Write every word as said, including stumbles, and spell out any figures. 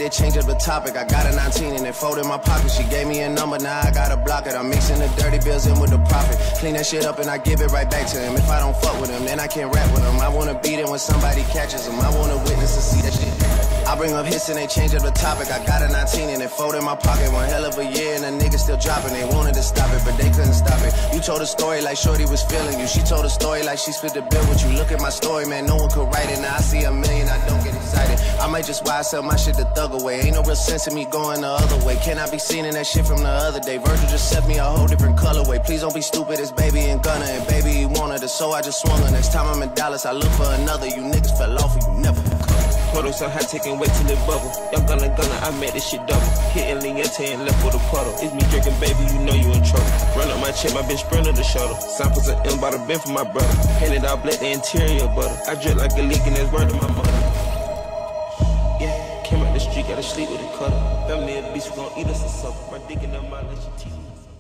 did change up the topic. I got a nineteen and it folded in my pocket. She gave me a number, now I gotta block it. I'm mixing the dirty bills in with the profit. Clean that shit up and I give it right back to him. If I don't fuck with him, then I can't rap with him. I wanna beat it when somebody catches him. I wanna witness and see that shit. I bring up hits and they change up the topic. I got a nineteen and it folded in my pocket. One hell of a year and the niggas still dropping. They wanted to stop it, but they couldn't stop it. You told a story like Shorty was feeling you. She told a story like she split the bill with you. Look at my story, man, no one could write it. Now I see a million, I don't get excited. I might just why I sell my shit the thug away. Ain't no real sense in me going the other way. Can I be seen in that shit from the other day? Virgil just set me a whole different colorway. Please don't be stupid, it's baby and Gunna. And baby, he wanted her, so I just swung her. Next time I'm in Dallas, I look for another. You niggas fell off and you never come. Puddle so high, taking wait till it bubble. Young gunna gunna, I made this shit double. Hitting Liente and left with a puddle. It's me drinking, baby, you know you in trouble. Run up my check, my bitch sprinter the shuttle. Samples of M by the bin for my brother. Painted all black, the interior butter. I drip like a leak and it's word to my mother. Yeah, came out the street, gotta sleep with a cutter. Family a beast, we gon' eat us a supper. My dick in the mouth, let you tease.